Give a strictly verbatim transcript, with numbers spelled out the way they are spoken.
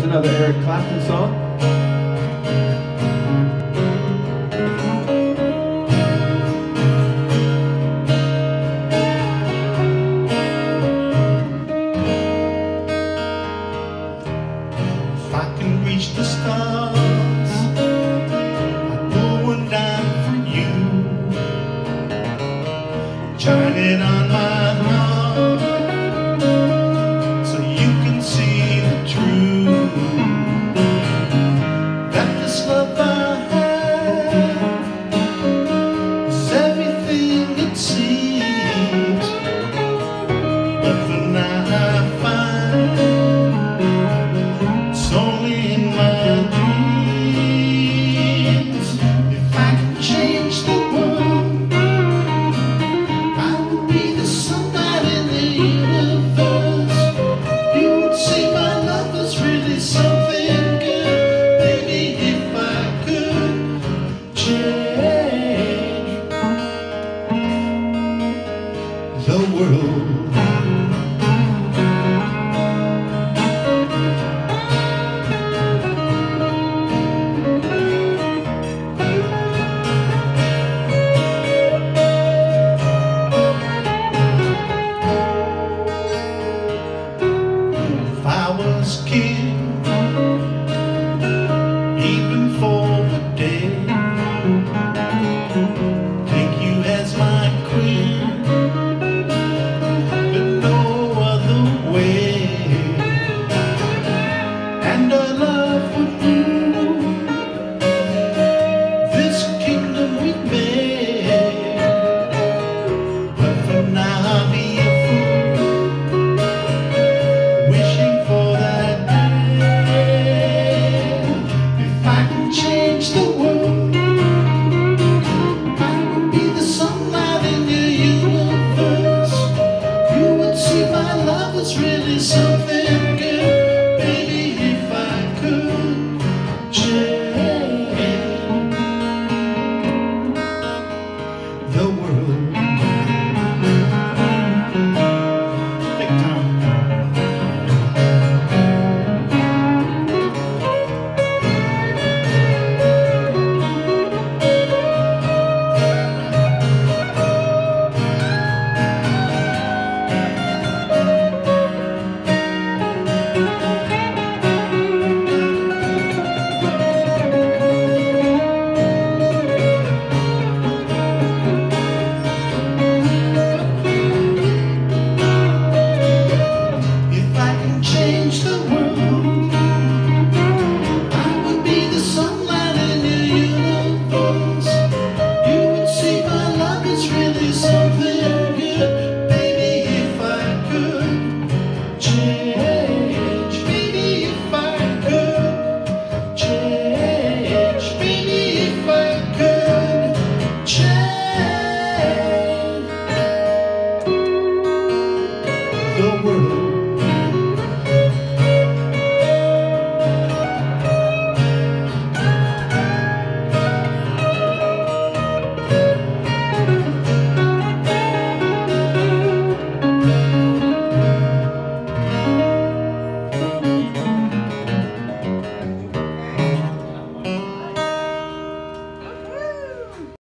another Eric Clapton song. If I can reach the stars, I'd pull one down for you. Shine it on my heart so you can see the truth. That this love I have is everything it seems. But for now I find it's only in my dreams. If I could change the world, I would be the sunlight in the universe. You would see my love is really something good. Baby, if I could change the world. If I was king, even for a day, take you as my queen, but no other way. And our love would rule this kingdom we've made. But for now I'll be a fool, wishing for that day. If I could change the world, I would be the sunlight in your universe. You would see my love is really something good. Baby, if I could change the world. Big time. If I can change the world, I would be the sunlight in your universe. You would see my love is really something good. Baby, if I could change. Baby, if I could change. Baby, if I could change the world.